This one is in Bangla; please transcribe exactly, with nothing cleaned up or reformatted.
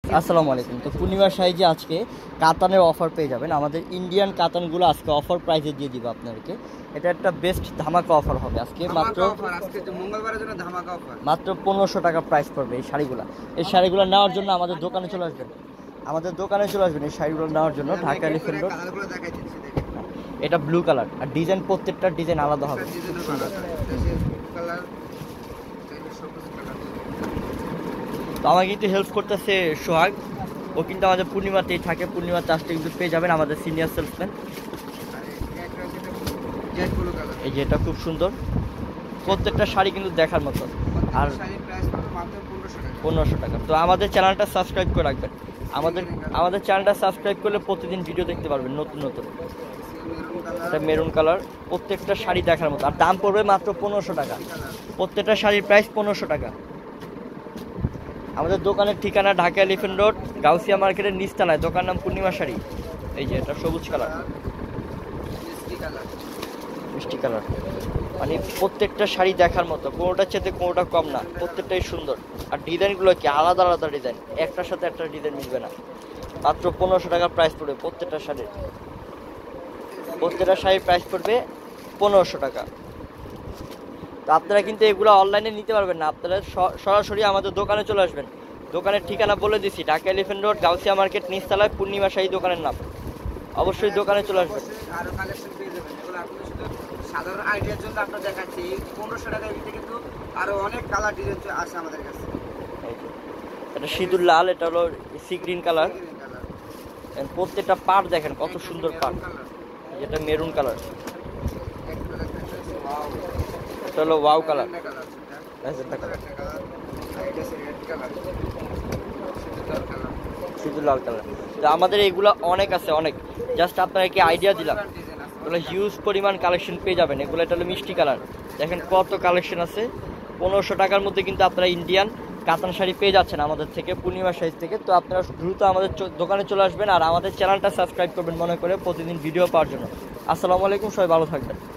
আসসালামু আলাইকুম। তো পূর্ণিমা সাইজে আজকে কাতানের অফার পেয়ে যাবেন। আমাদের ইন্ডিয়ান কাতানগুলো আজকে অফার প্রাইসে দিয়ে দিব আপনাদেরকে। এটা একটা বেস্ট ধামাকা অফার হবে আজকে। মাত্র মঙ্গলবারের জন্য ধামাকা অফার, মাত্র পনেরোশো টাকা প্রাইস পড়বে এই শাড়িগুলো। এই শাড়িগুলো নেওয়ার জন্য আমাদের দোকানে চলে আসবেন, আমাদের দোকানে চলে আসবেন এই শাড়িগুলো নেওয়ার জন্য। Dhaka elephant road. এটা ব্লু কালার, আর ডিজাইন প্রত্যেকটা ডিজাইন আলাদা হবে। তো আমাকে কিন্তু হেল্প করতেছে সোহাগ, ও কিন্তু আমাদের পূর্ণিমাতেই থাকে। পূর্ণিমা চাষটা কিন্তু পেয়ে যাবেন আমাদের সিনিয়র সেলসম্যান। এই যে এটা খুব সুন্দর, প্রত্যেকটা শাড়ি কিন্তু দেখার মতো। আর পনেরোশো টাকা। তো আমাদের চ্যানেলটা সাবস্ক্রাইব করে রাখবেন। আমাদের আমাদের চ্যানেলটা সাবস্ক্রাইব করলে প্রতিদিন ভিডিও দেখতে পারবেন নতুন নতুন। এটা মেরুন কালার, প্রত্যেকটা শাড়ি দেখার মতো। আর দাম পড়বে মাত্র পনেরোশো টাকা। প্রত্যেকটা শাড়ির প্রাইস পনেরোশো টাকা। আমাদের দোকানের ঠিকানা ঢাকা এলিফ্যান্ট রোড, গাউসিয়া মার্কেটের নিচতলায়। দোকান নাম পূর্ণিমা শাড়ি। এই যে এটা সবুজ কালার, মিষ্টি কালার। মানে প্রত্যেকটা শাড়ি দেখার মতো, কোনোটার চেয়ে কোনোটা কম না, প্রত্যেকটাই সুন্দর। আর ডিজাইনগুলো কি আলাদা আলাদা ডিজাইন, একটার সাথে একটা ডিজাইন মিলবে না। মাত্র পনেরোশো টাকা প্রাইস পড়বে প্রত্যেকটা শাড়ির। প্রত্যেকটা শাড়ির প্রাইস পড়বে পনেরোশো টাকা। তো আপনারা কিন্তু এগুলো অনলাইনে নিতে পারবেন না, আপনারা সরাসরি আমাদের দোকানে চলে আসবেন। দোকানের ঠিকানা বলে দিছি, Dhaka elephant road, Gausia market নিচতলায়, পূর্ণিমা শাড়ি দোকানের নাম। অবশ্যই দোকানে চলে আসবেন। আরো কালেকশন পেয়ে যাবেন। এগুলো আপনি শুধু সাধারণ আইডিয়ার জন্য আপনারা দেখাচ্ছি। পনেরোশো টাকার ভিতরে কিন্তু আরো অনেক কালার ডিজাইন আছে আমাদের কাছে। এটা সিঁদুর লাল, এটা হলো সি গ্রিন কালার। প্রত্যেকটা পাড় দেখেন কত সুন্দর পাড়। এটা মেরুন কালার, এটা হলো ওয়াও কালার, সিঁদুর লাল কালার। তো আমাদের এগুলো অনেক আছে, অনেক। জাস্ট আপনারা কি আইডিয়া দিলাম। এগুলো হিউজ পরিমাণ কালেকশন পেয়ে যাবেন। এগুলো এটা হলো মিষ্টি কালার, দেখেন কত কালেকশন আছে। পনেরোশো টাকার মধ্যে কিন্তু আপনারা ইন্ডিয়ান কাতান শাড়ি পেয়ে যাচ্ছেন আমাদের থেকে, পূর্ণিমা সাইজ থেকে। তো আপনারা দ্রুত আমাদের দোকানে চলে আসবেন, আর আমাদের চ্যানেলটা সাবস্ক্রাইব করবেন মনে করে প্রতিদিন ভিডিও পাওয়ার জন্য। আসসালামু আলাইকুম, সবাই ভালো থাকবেন।